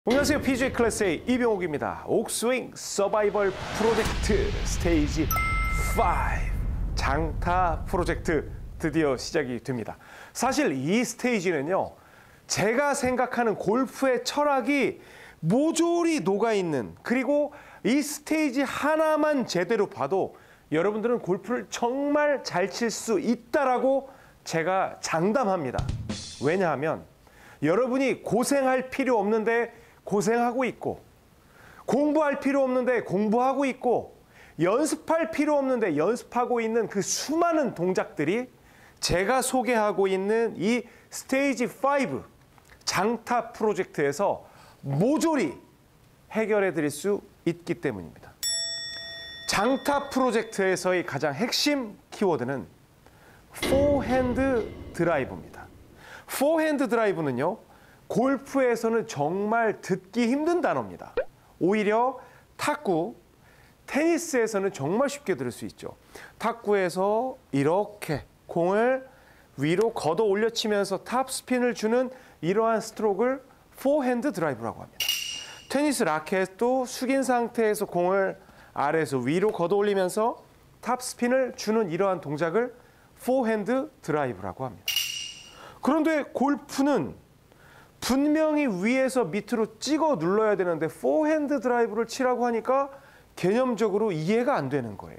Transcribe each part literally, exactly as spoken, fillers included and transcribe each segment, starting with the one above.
안녕하세요. 피지에이 클래스의 이병옥입니다. 옥스윙 서바이벌 프로젝트 스테이지 오 장타 프로젝트 드디어 시작이 됩니다. 사실 이 스테이지는요, 제가 생각하는 골프의 철학이 모조리 녹아있는, 그리고 이 스테이지 하나만 제대로 봐도 여러분들은 골프를 정말 잘 칠 수 있다라고 제가 장담합니다. 왜냐하면 여러분이 고생할 필요 없는데 고생하고 있고, 공부할 필요 없는데 공부하고 있고, 연습할 필요 없는데 연습하고 있는 그 수많은 동작들이 제가 소개하고 있는 이 스테이지 오 장타 프로젝트에서 모조리 해결해 드릴 수 있기 때문입니다. 장타 프로젝트에서의 가장 핵심 키워드는 포핸드 드라이브입니다. 포핸드 드라이브는요, 골프에서는 정말 듣기 힘든 단어입니다. 오히려 탁구, 테니스에서는 정말 쉽게 들을 수 있죠. 탁구에서 이렇게 공을 위로 걷어 올려치면서 탑스핀을 주는 이러한 스트로크를 포핸드 드라이브라고 합니다. 테니스 라켓도 숙인 상태에서 공을 아래에서 위로 걷어 올리면서 탑스핀을 주는 이러한 동작을 포핸드 드라이브라고 합니다. 그런데 골프는 분명히 위에서 밑으로 찍어 눌러야 되는데 포핸드 드라이브를 치라고 하니까 개념적으로 이해가 안 되는 거예요.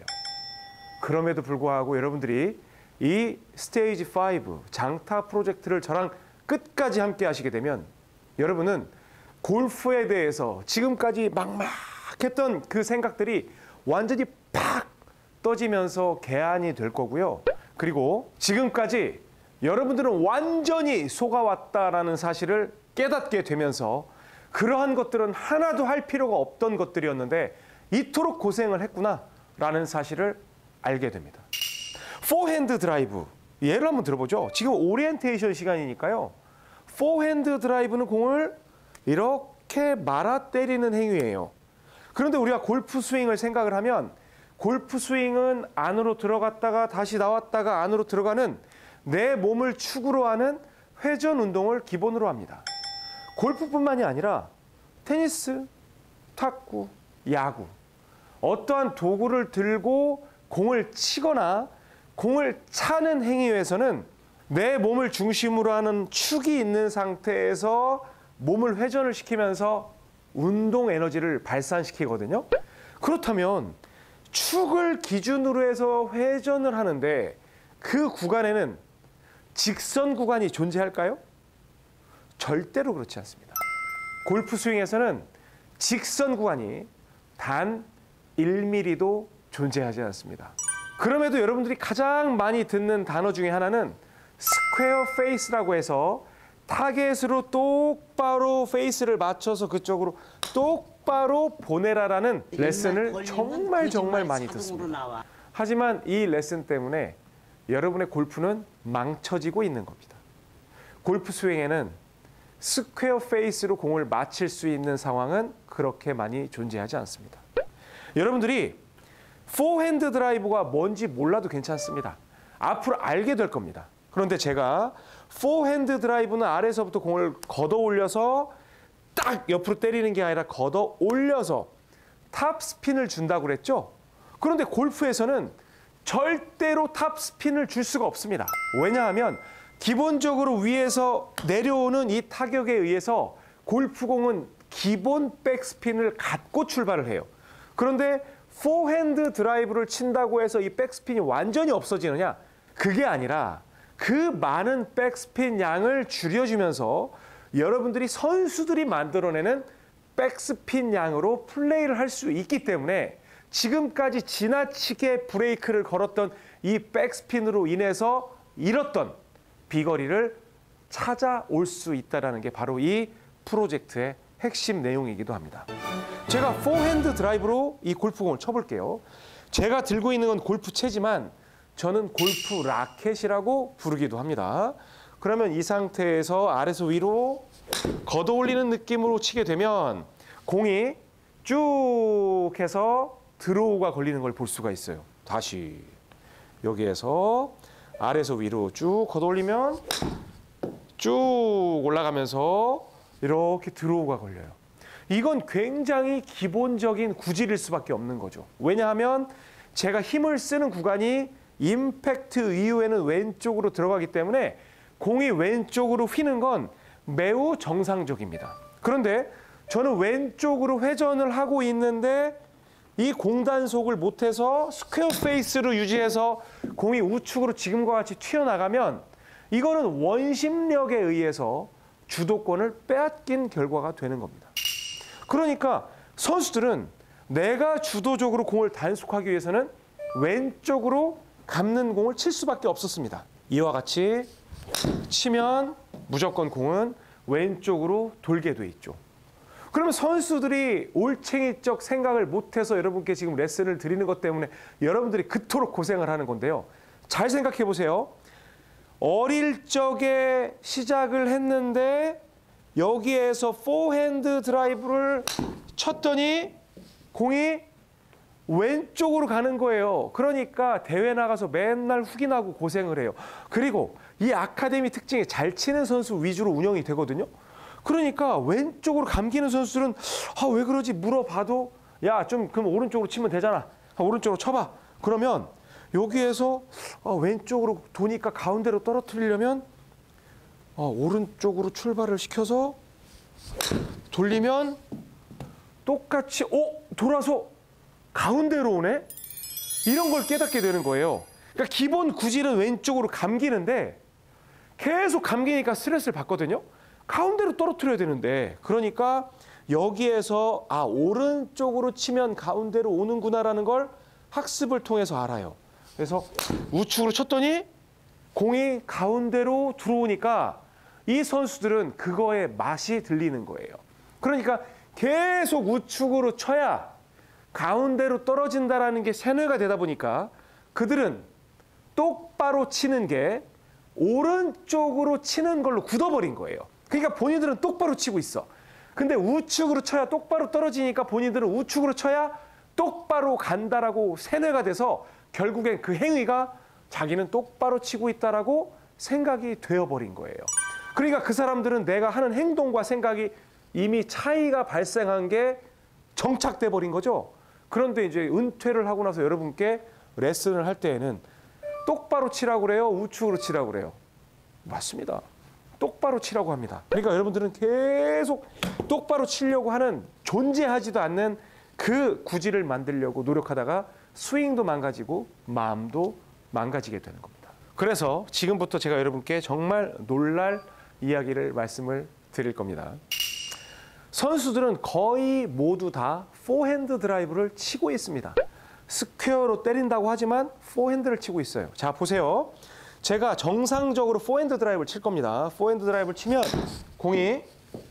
그럼에도 불구하고 여러분들이 이 스테이지 오 장타 프로젝트를 저랑 끝까지 함께 하시게 되면 여러분은 골프에 대해서 지금까지 막막했던 그 생각들이 완전히 팍 떠지면서 개안이 될 거고요. 그리고 지금까지 여러분들은 완전히 속아왔다라는 사실을 깨닫게 되면서 그러한 것들은 하나도 할 필요가 없던 것들이었는데 이토록 고생을 했구나라는 사실을 알게 됩니다. 포핸드 드라이브, 예를 한번 들어보죠. 지금 오리엔테이션 시간이니까요. 포핸드 드라이브는 공을 이렇게 말아 때리는 행위예요. 그런데 우리가 골프 스윙을 생각을 하면 골프 스윙은 안으로 들어갔다가 다시 나왔다가 안으로 들어가는 내 몸을 축으로 하는 회전 운동을 기본으로 합니다. 골프뿐만이 아니라 테니스, 탁구, 야구, 어떠한 도구를 들고 공을 치거나 공을 차는 행위에서는 내 몸을 중심으로 하는 축이 있는 상태에서 몸을 회전을 시키면서 운동 에너지를 발산시키거든요. 그렇다면 축을 기준으로 해서 회전을 하는데 그 구간에는 직선 구간이 존재할까요? 절대로 그렇지 않습니다. 골프 스윙에서는 직선 구간이 단 일 밀리미터도 존재하지 않습니다. 그럼에도 여러분들이 가장 많이 듣는 단어 중에 하나는 스퀘어 페이스라고 해서 타겟으로 똑바로 페이스를 맞춰서 그쪽으로 똑바로 보내라라는 레슨을 정말 정말 많이 듣습니다. 하지만 이 레슨 때문에 여러분의 골프는 망쳐지고 있는 겁니다. 골프 스윙에는 스퀘어 페이스로 공을 맞힐 수 있는 상황은 그렇게 많이 존재하지 않습니다. 여러분들이 포핸드 드라이브가 뭔지 몰라도 괜찮습니다. 앞으로 알게 될 겁니다. 그런데 제가 포핸드 드라이브는 아래에서부터 공을 걷어 올려서 딱 옆으로 때리는 게 아니라 걷어 올려서 탑스핀을 준다고 그랬죠? 그런데 골프에서는 절대로 탑스핀을 줄 수가 없습니다. 왜냐하면 기본적으로 위에서 내려오는 이 타격에 의해서 골프공은 기본 백스핀을 갖고 출발을 해요. 그런데 포핸드 드라이브를 친다고 해서 이 백스핀이 완전히 없어지느냐? 그게 아니라 그 많은 백스핀 양을 줄여주면서 여러분들이 선수들이 만들어내는 백스핀 양으로 플레이를 할 수 있기 때문에 지금까지 지나치게 브레이크를 걸었던 이 백스핀으로 인해서 잃었던 비거리를 찾아올 수 있다는 게 바로 이 프로젝트의 핵심 내용이기도 합니다. 제가 포핸드 드라이브로 이 골프공을 쳐볼게요. 제가 들고 있는 건 골프채지만 저는 골프 라켓이라고 부르기도 합니다. 그러면 이 상태에서 아래에서 위로 걷어 올리는 느낌으로 치게 되면 공이 쭉 해서 드로우가 걸리는 걸 볼 수가 있어요. 다시 여기에서 아래에서 위로 쭉 걷어 올리면 쭉 올라가면서 이렇게 드로우가 걸려요. 이건 굉장히 기본적인 구질일 수밖에 없는 거죠. 왜냐하면 제가 힘을 쓰는 구간이 임팩트 이후에는 왼쪽으로 들어가기 때문에 공이 왼쪽으로 휘는 건 매우 정상적입니다. 그런데 저는 왼쪽으로 회전을 하고 있는데 이 공단속을 못해서 스퀘어 페이스로 유지해서 공이 우측으로 지금과 같이 튀어나가면 이거는 원심력에 의해서 주도권을 빼앗긴 결과가 되는 겁니다. 그러니까 선수들은 내가 주도적으로 공을 단속하기 위해서는 왼쪽으로 감는 공을 칠 수밖에 없었습니다. 이와 같이 치면 무조건 공은 왼쪽으로 돌게 돼 있죠. 그러면 선수들이 올챙이적 생각을 못해서 여러분께 지금 레슨을 드리는 것 때문에 여러분들이 그토록 고생을 하는 건데요. 잘 생각해 보세요. 어릴 적에 시작을 했는데 여기에서 포핸드 드라이브를 쳤더니 공이 왼쪽으로 가는 거예요. 그러니까 대회 나가서 맨날 훅인하고 고생을 해요. 그리고 이 아카데미 특징이 잘 치는 선수 위주로 운영이 되거든요. 그러니까 왼쪽으로 감기는 선수들은 아, 왜 그러지 물어봐도 야, 좀 그럼 오른쪽으로 치면 되잖아. 아, 오른쪽으로 쳐봐. 그러면 여기에서 아, 왼쪽으로 도니까 가운데로 떨어뜨리려면 아, 오른쪽으로 출발을 시켜서 돌리면 똑같이 오 돌아서 가운데로 오네? 이런 걸 깨닫게 되는 거예요. 그러니까 기본 구질은 왼쪽으로 감기는데 계속 감기니까 스트레스를 받거든요. 가운데로 떨어뜨려야 되는데 그러니까 여기에서 아 오른쪽으로 치면 가운데로 오는구나라는 걸 학습을 통해서 알아요. 그래서 우측으로 쳤더니 공이 가운데로 들어오니까 이 선수들은 그거에 맛이 들리는 거예요. 그러니까 계속 우측으로 쳐야 가운데로 떨어진다라는 게 세뇌가 되다 보니까 그들은 똑바로 치는 게 오른쪽으로 치는 걸로 굳어버린 거예요. 그러니까 본인들은 똑바로 치고 있어. 근데 우측으로 쳐야 똑바로 떨어지니까 본인들은 우측으로 쳐야 똑바로 간다라고 세뇌가 돼서 결국엔 그 행위가 자기는 똑바로 치고 있다라고 생각이 되어버린 거예요. 그러니까 그 사람들은 내가 하는 행동과 생각이 이미 차이가 발생한 게 정착돼 버린 거죠. 그런데 이제 은퇴를 하고 나서 여러분께 레슨을 할 때에는 똑바로 치라고 그래요? 우측으로 치라고 그래요? 맞습니다. 똑바로 치라고 합니다. 그러니까 여러분들은 계속 똑바로 치려고 하는 존재하지도 않는 그 구질을 만들려고 노력하다가 스윙도 망가지고 마음도 망가지게 되는 겁니다. 그래서 지금부터 제가 여러분께 정말 놀랄 이야기를 말씀을 드릴 겁니다. 선수들은 거의 모두 다 포핸드 드라이브를 치고 있습니다. 스퀘어로 때린다고 하지만 포핸드를 치고 있어요. 자, 보세요. 제가 정상적으로 포핸드 드라이브를 칠 겁니다. 포핸드 드라이브를 치면 공이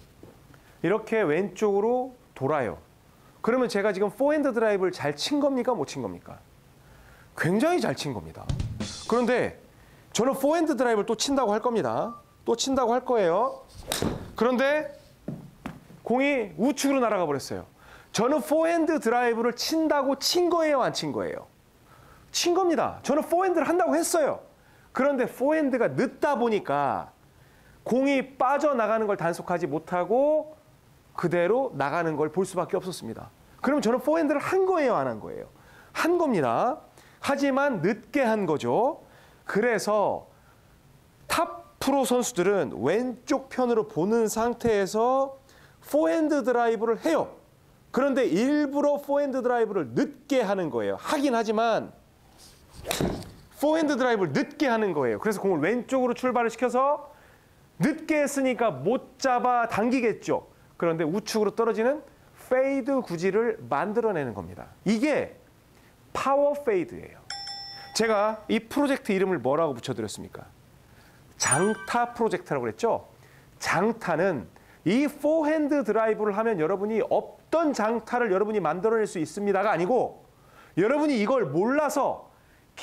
이렇게 왼쪽으로 돌아요. 그러면 제가 지금 포핸드 드라이브를 잘 친 겁니까? 못 친 겁니까? 굉장히 잘 친 겁니다. 그런데 저는 포핸드 드라이브를 또 친다고 할 겁니다. 또 친다고 할 거예요. 그런데 공이 우측으로 날아가 버렸어요. 저는 포핸드 드라이브를 친다고 친 거예요? 안 친 거예요? 친 겁니다. 저는 포핸드를 한다고 했어요. 그런데 포핸드가 늦다 보니까 공이 빠져나가는 걸 단속하지 못하고 그대로 나가는 걸 볼 수밖에 없었습니다. 그럼 저는 포핸드를 한 거예요? 안 한 거예요? 한 겁니다. 하지만 늦게 한 거죠. 그래서 탑 프로 선수들은 왼쪽 편으로 보는 상태에서 포핸드 드라이브를 해요. 그런데 일부러 포핸드 드라이브를 늦게 하는 거예요. 하긴 하지만 포핸드 드라이브를 늦게 하는 거예요. 그래서 공을 왼쪽으로 출발을 시켜서 늦게 했으니까 못 잡아 당기겠죠. 그런데 우측으로 떨어지는 페이드 구질을 만들어내는 겁니다. 이게 파워 페이드예요. 제가 이 프로젝트 이름을 뭐라고 붙여드렸습니까? 장타 프로젝트라고 그랬죠? 장타는 이 포핸드 드라이브를 하면 여러분이 없던 장타를 여러분이 만들어낼 수 있습니다가 아니고 여러분이 이걸 몰라서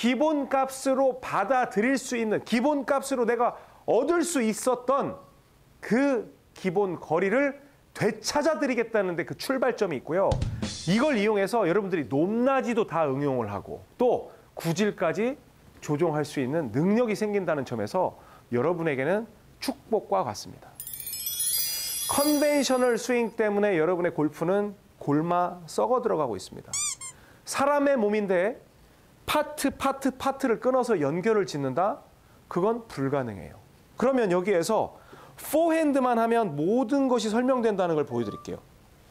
기본값으로 받아들일 수 있는 기본값으로 내가 얻을 수 있었던 그 기본 거리를 되찾아드리겠다는데 그 출발점이 있고요. 이걸 이용해서 여러분들이 높낮이도 다 응용을 하고 또 구질까지 조종할 수 있는 능력이 생긴다는 점에서 여러분에게는 축복과 같습니다. 컨벤셔널 스윙 때문에 여러분의 골프는 골마 썩어 들어가고 있습니다. 사람의 몸인데 파트, 파트, 파트를 끊어서 연결을 짓는다? 그건 불가능해요. 그러면 여기에서 포핸드만 하면 모든 것이 설명된다는 걸 보여드릴게요.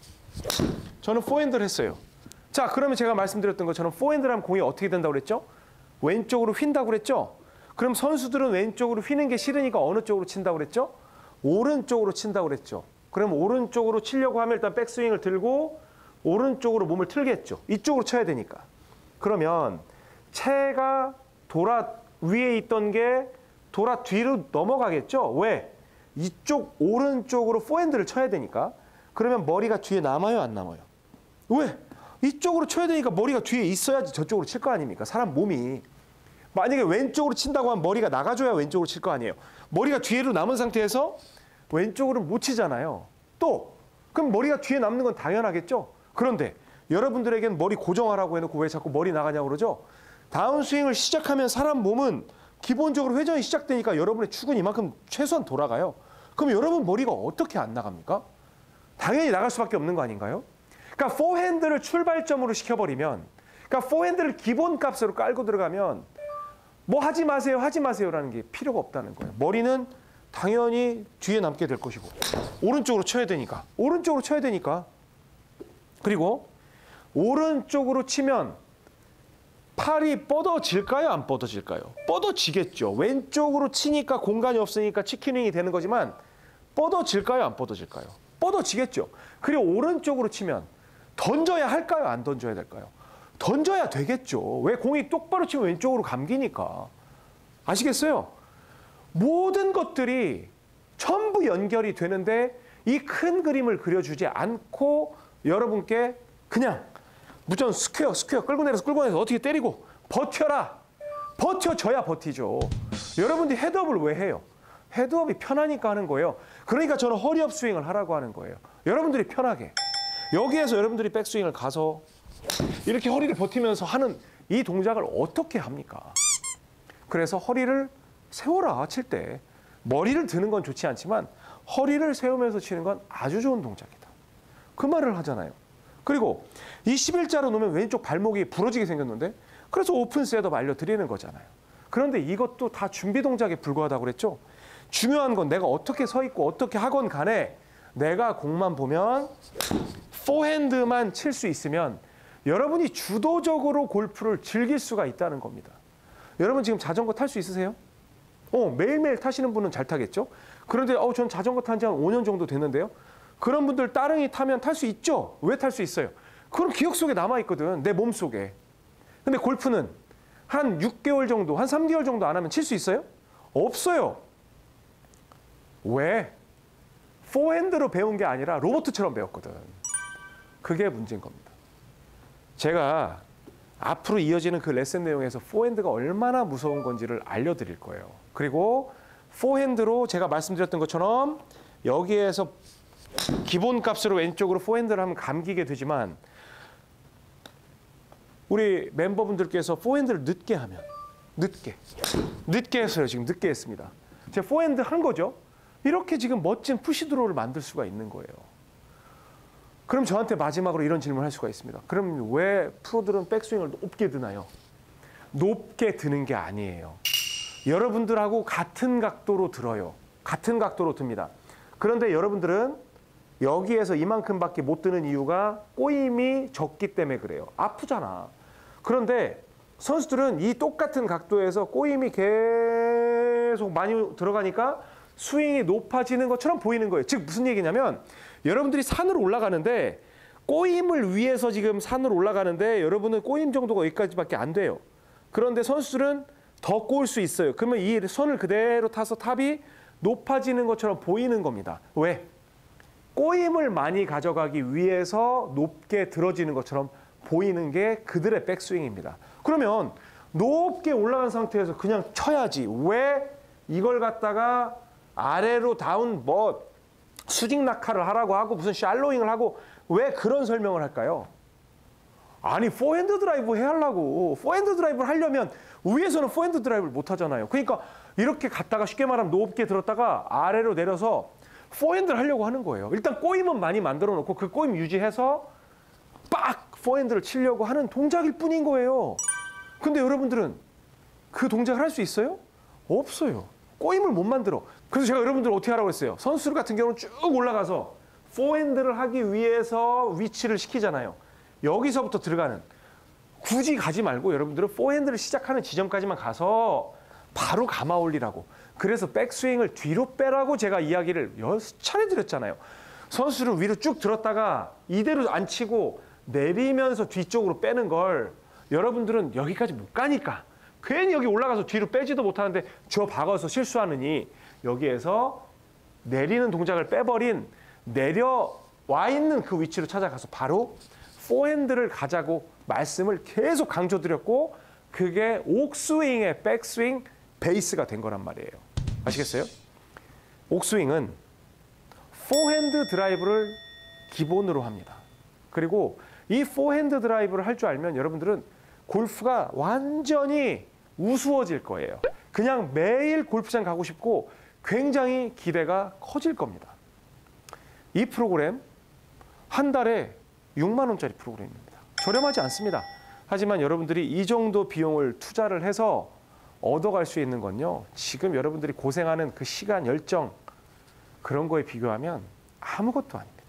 저는 포핸드를 했어요. 자, 그러면 제가 말씀드렸던 것처럼 포핸드를 하면 공이 어떻게 된다고 그랬죠? 왼쪽으로 휜다고 그랬죠? 그럼 선수들은 왼쪽으로 휘는 게 싫으니까 어느 쪽으로 친다고 그랬죠? 오른쪽으로 친다고 그랬죠. 그럼 오른쪽으로 치려고 하면 일단 백스윙을 들고 오른쪽으로 몸을 틀겠죠. 이쪽으로 쳐야 되니까. 그러면 채가 돌아 위에 있던 게 돌아 뒤로 넘어가겠죠. 왜? 이쪽 오른쪽으로 포핸드를 쳐야 되니까. 그러면 머리가 뒤에 남아요, 안 남아요? 왜? 이쪽으로 쳐야 되니까 머리가 뒤에 있어야지 저쪽으로 칠 거 아닙니까? 사람 몸이. 만약에 왼쪽으로 친다고 하면 머리가 나가줘야 왼쪽으로 칠 거 아니에요. 머리가 뒤로 남은 상태에서 왼쪽으로는 못 치잖아요. 또 그럼 머리가 뒤에 남는 건 당연하겠죠. 그런데 여러분들에겐 머리 고정하라고 해놓고 왜 자꾸 머리 나가냐고 그러죠. 다운스윙을 시작하면 사람 몸은 기본적으로 회전이 시작되니까 여러분의 축은 이만큼 최소한 돌아가요. 그럼 여러분 머리가 어떻게 안 나갑니까? 당연히 나갈 수밖에 없는 거 아닌가요? 그러니까 포핸드를 출발점으로 시켜버리면, 그러니까 포핸드를 기본값으로 깔고 들어가면 뭐 하지 마세요, 하지 마세요라는 게 필요가 없다는 거예요. 머리는 당연히 뒤에 남게 될 것이고 오른쪽으로 쳐야 되니까, 오른쪽으로 쳐야 되니까. 그리고 오른쪽으로 치면 팔이 뻗어질까요, 안 뻗어질까요? 뻗어지겠죠. 왼쪽으로 치니까 공간이 없으니까 치킨윙이 되는 거지만 뻗어질까요, 안 뻗어질까요? 뻗어지겠죠. 그리고 오른쪽으로 치면 던져야 할까요, 안 던져야 될까요? 던져야 되겠죠. 왜? 공이 똑바로 치면 왼쪽으로 감기니까. 아시겠어요? 모든 것들이 전부 연결이 되는데 이 큰 그림을 그려주지 않고 여러분께 그냥 무조건 스퀘어, 스퀘어 끌고 내려서 끌고 내려서 어떻게 때리고 버텨라. 버텨줘야 버티죠. 여러분들이 헤드업을 왜 해요? 헤드업이 편하니까 하는 거예요. 그러니까 저는 허리업 스윙을 하라고 하는 거예요. 여러분들이 편하게. 여기에서 여러분들이 백스윙을 가서 이렇게 허리를 버티면서 하는 이 동작을 어떻게 합니까? 그래서 허리를 세워라, 칠 때. 머리를 드는 건 좋지 않지만 허리를 세우면서 치는 건 아주 좋은 동작이다. 그 말을 하잖아요. 그리고 이 십일자로 놓으면 왼쪽 발목이 부러지게 생겼는데 그래서 오픈 셋업 알려드리는 거잖아요. 그런데 이것도 다 준비 동작에 불과하다고 그랬죠. 중요한 건 내가 어떻게 서 있고 어떻게 하건 간에 내가 공만 보면 포핸드만 칠 수 있으면 여러분이 주도적으로 골프를 즐길 수가 있다는 겁니다. 여러분 지금 자전거 탈 수 있으세요? 어, 매일매일 타시는 분은 잘 타겠죠? 그런데 어, 전 자전거 탄 지 한 오 년 정도 됐는데요. 그런 분들 따릉이 타면 탈 수 있죠? 왜 탈 수 있어요? 그럼 기억 속에 남아있거든, 내 몸 속에. 근데 골프는 한 육 개월 정도, 한 삼 개월 정도 안 하면 칠 수 있어요? 없어요. 왜? 포핸드로 배운 게 아니라 로봇처럼 배웠거든. 그게 문제인 겁니다. 제가 앞으로 이어지는 그 레슨 내용에서 포핸드가 얼마나 무서운 건지를 알려드릴 거예요. 그리고 포핸드로 제가 말씀드렸던 것처럼 여기에서 기본값으로 왼쪽으로 포핸드를 하면 감기게 되지만 우리 멤버분들께서 포핸드를 늦게 하면 늦게 늦게 했어요. 지금 늦게 했습니다. 제가 포핸드 한 거죠. 이렇게 지금 멋진 푸시드로우를 만들 수가 있는 거예요. 그럼 저한테 마지막으로 이런 질문을 할 수가 있습니다. 그럼 왜 프로들은 백스윙을 높게 드나요? 높게 드는 게 아니에요. 여러분들하고 같은 각도로 들어요. 같은 각도로 듭니다. 그런데 여러분들은 여기에서 이만큼밖에 못 드는 이유가 꼬임이 적기 때문에 그래요. 아프잖아. 그런데 선수들은 이 똑같은 각도에서 꼬임이 계속 많이 들어가니까 스윙이 높아지는 것처럼 보이는 거예요. 즉 무슨 얘기냐면 여러분들이 산으로 올라가는데 꼬임을 위해서 지금 산으로 올라가는데 여러분은 꼬임 정도가 여기까지밖에 안 돼요. 그런데 선수들은 더 꼬을 수 있어요. 그러면 이 선을 그대로 타서 탑이 높아지는 것처럼 보이는 겁니다. 왜? 꼬임을 많이 가져가기 위해서 높게 들어지는 것처럼 보이는 게 그들의 백스윙입니다. 그러면 높게 올라간 상태에서 그냥 쳐야지. 왜 이걸 갖다가 아래로 다운 뭐 수직 낙하를 하라고 하고 무슨 샬로잉을 하고 왜 그런 설명을 할까요? 아니 포핸드 드라이브 해야 하려고. 포핸드 드라이브를 하려면 위에서는 포핸드 드라이브를 못 하잖아요. 그러니까 이렇게 갔다가 쉽게 말하면 높게 들었다가 아래로 내려서 포핸드를 하려고 하는 거예요. 일단 꼬임은 많이 만들어 놓고 그 꼬임 유지해서 빡! 포핸드를 치려고 하는 동작일 뿐인 거예요. 근데 여러분들은 그 동작을 할 수 있어요? 없어요. 꼬임을 못 만들어. 그래서 제가 여러분들 어떻게 하라고 했어요? 선수 같은 경우는 쭉 올라가서 포핸드를 하기 위해서 위치를 시키잖아요. 여기서부터 들어가는. 굳이 가지 말고 여러분들은 포핸드를 시작하는 지점까지만 가서 바로 감아 올리라고. 그래서 백스윙을 뒤로 빼라고 제가 이야기를 여러 차례 드렸잖아요. 선수를 위로 쭉 들었다가 이대로 안 치고 내리면서 뒤쪽으로 빼는 걸 여러분들은 여기까지 못 가니까 괜히 여기 올라가서 뒤로 빼지도 못하는데 저 박아서 실수하느니 여기에서 내리는 동작을 빼버린 내려와 있는 그 위치로 찾아가서 바로 포핸드를 가자고 말씀을 계속 강조드렸고 그게 옥스윙의 백스윙 베이스가 된 거란 말이에요. 아시겠어요? 옥스윙은 포핸드 드라이브를 기본으로 합니다. 그리고 이 포핸드 드라이브를 할 줄 알면 여러분들은 골프가 완전히 우스워질 거예요. 그냥 매일 골프장 가고 싶고 굉장히 기대가 커질 겁니다. 이 프로그램 한 달에 육만 원짜리 프로그램입니다. 저렴하지 않습니다. 하지만 여러분들이 이 정도 비용을 투자를 해서 얻어갈 수 있는 건요. 지금 여러분들이 고생하는 그 시간, 열정 그런 거에 비교하면 아무것도 아닙니다.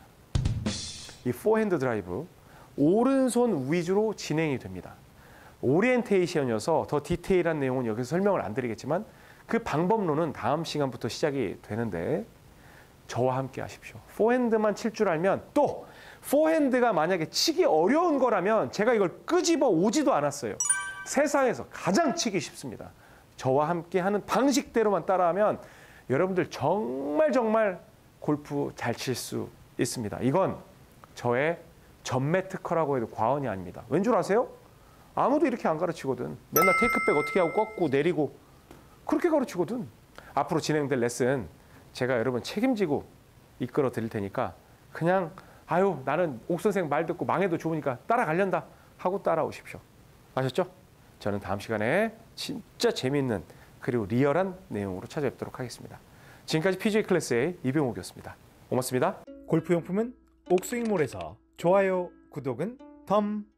이 포핸드 드라이브 오른손 위주로 진행이 됩니다. 오리엔테이션이어서 더 디테일한 내용은 여기서 설명을 안 드리겠지만 그 방법론은 다음 시간부터 시작이 되는데 저와 함께 하십시오. 포핸드만 칠 줄 알면 또 포핸드가 만약에 치기 어려운 거라면 제가 이걸 끄집어 오지도 않았어요. 세상에서 가장 치기 쉽습니다. 저와 함께 하는 방식대로만 따라하면 여러분들 정말 정말 골프 잘 칠 수 있습니다. 이건 저의 전매 특허라고 해도 과언이 아닙니다. 왠 줄 아세요? 아무도 이렇게 안 가르치거든. 맨날 테이크백 어떻게 하고 꺾고 내리고 그렇게 가르치거든. 앞으로 진행될 레슨 제가 여러분 책임지고 이끌어 드릴 테니까 그냥 아유 나는 옥 선생 말 듣고 망해도 좋으니까 따라가련다 하고 따라오십시오. 아셨죠? 저는 다음 시간에 진짜 재미있는 그리고 리얼한 내용으로 찾아뵙도록 하겠습니다. 지금까지 피지에이 클래스의 이병옥이었습니다. 고맙습니다. 골프용품은 옥스윙몰에서 좋아요, 구독은 덤.